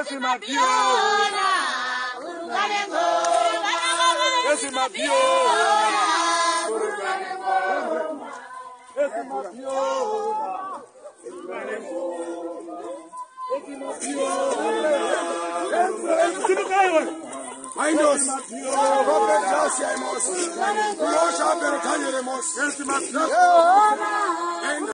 Esi mabiona, uruganengo. Esi mabiona, uruganengo. Esi mabiona, uruganengo. Esi mabiona. Mindos, Prophet Joshua Amos, Joshua Bertani Amos,